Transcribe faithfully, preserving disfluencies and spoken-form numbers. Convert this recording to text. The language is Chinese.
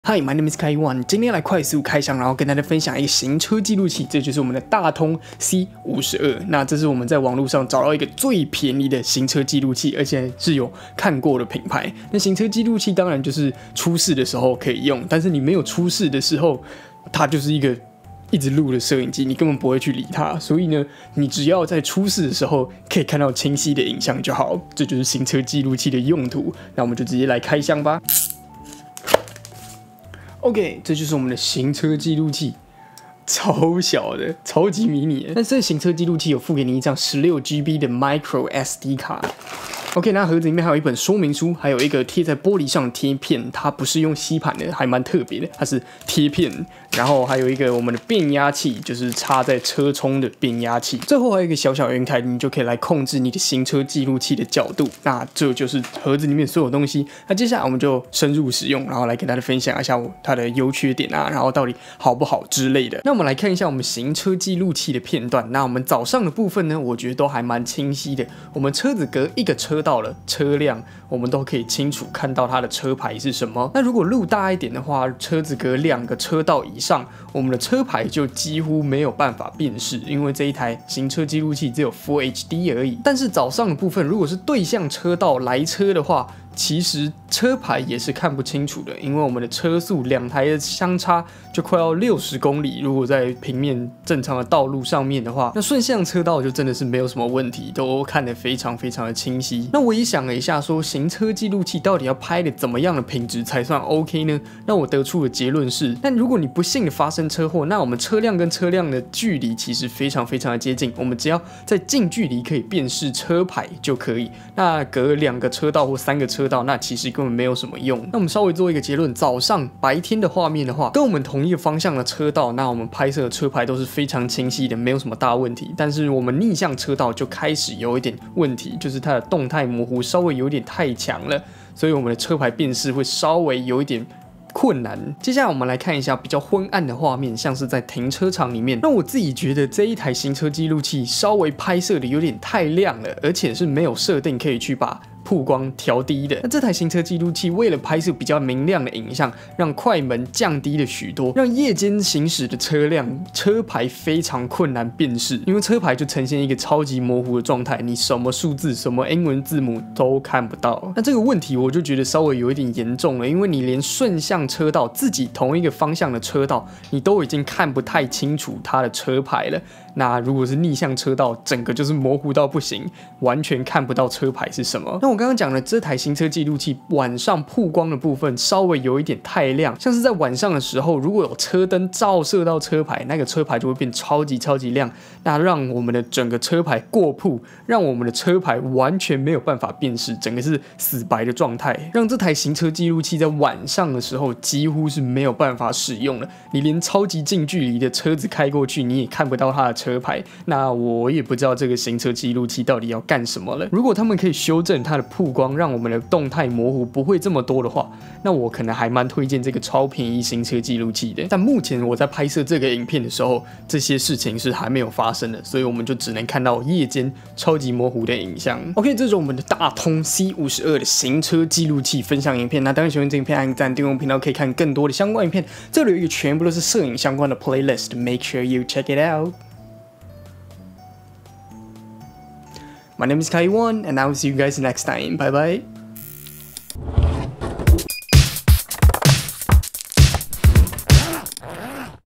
Hi, my name is Kai Wan。今天来快速开箱，然后跟大家分享一个行车记录器，这就是我们的大通 C 五十二。那这是我们在网络上找到一个最便宜的行车记录器，而且是有看过的品牌。那行车记录器当然就是出事的时候可以用，但是你没有出事的时候，它就是一个一直录的摄影机，你根本不会去理它。所以呢，你只要在出事的时候可以看到清晰的影像就好。这就是行车记录器的用途。那我们就直接来开箱吧。OK， 这就是我们的行车记录器，超小的，超级迷你的。但这个行车记录器有附给你一张 十六 G B 的 Micro S D 卡。OK， 那盒子里面还有一本说明书，还有一个贴在玻璃上的贴片，它不是用吸盘的，还蛮特别的，它是贴片。然后还有一个我们的变压器，就是插在车冲的变压器。最后还有一个小小圆台，你就可以来控制你的行车记录器的角度。那这就是盒子里面所有东西。那接下来我们就深入使用，然后来跟大家分享一下它的优缺点啊，然后到底好不好之类的。那我们来看一下我们行车记录器的片段。那我们早上的部分呢，我觉得都还蛮清晰的。我们车子隔一个车道的车辆，我们都可以清楚看到它的车牌是什么。那如果路大一点的话，车子隔两个车道以上，我们的车牌就几乎没有办法辨识，因为这一台行车记录器只有 Full H D 而已。但是早上的部分，如果是对向车道来车的话，其实车牌也是看不清楚的，因为我们的车速两台的相差就快要六十公里。如果在平面正常的道路上面的话，那顺向车道就真的是没有什么问题，都看得非常非常的清晰。那我也想了一下说，行车记录器到底要拍的怎么样的品质才算 OK 呢？那我得出的结论是，但如果你不幸的发生车祸，那我们车辆跟车辆的距离其实非常非常的接近，我们只要在近距离可以辨识车牌就可以。那隔两个车道或三个车道，那其实根本没有什么用。那我们稍微做一个结论，早上白天的画面的话，跟我们同一个方向的车道，那我们拍摄的车牌都是非常清晰的，没有什么大问题。但是我们逆向车道就开始有一点问题，就是它的动态模糊稍微有点太强了，所以我们的车牌辨识会稍微有一点困难。接下来我们来看一下比较昏暗的画面，像是在停车场里面。那我自己觉得这一台行车记录器稍微拍摄的有点太亮了，而且是没有设定可以去把曝光调低的。那这台行车记录器为了拍摄比较明亮的影像，让快门降低了许多，让夜间行驶的车辆车牌非常困难辨识，因为车牌就呈现一个超级模糊的状态，你什么数字、什么英文字母都看不到。那这个问题我就觉得稍微有一点严重了，因为你连顺向车道自己同一个方向的车道，你都已经看不太清楚它的车牌了。那如果是逆向车道，整个就是模糊到不行，完全看不到车牌是什么。那我刚刚讲的这台行车记录器晚上曝光的部分稍微有一点太亮，像是在晚上的时候，如果有车灯照射到车牌，那个车牌就会变超级超级亮，那让我们的整个车牌过曝，让我们的车牌完全没有办法辨识，整个是死白的状态，让这台行车记录器在晚上的时候几乎是没有办法使用的。你连超级近距离的车子开过去，你也看不到它的车牌。那我也不知道这个行车记录器到底要干什么了。如果他们可以修正它的曝光，让我们的动态模糊不会这么多的话，那我可能还蛮推荐这个超便宜行车记录器的。但目前我在拍摄这个影片的时候，这些事情是还没有发生的，所以我们就只能看到夜间超级模糊的影像。OK， 这是我们的大通 C 五十二 的行车记录器分享影片。那当然喜欢这影片，按赞订阅我们频道，可以看更多的相关影片。这里有一个全部都是摄影相关的 playlist，make sure you check it out。My name is Kai Wan, and I will see you guys next time. Bye bye.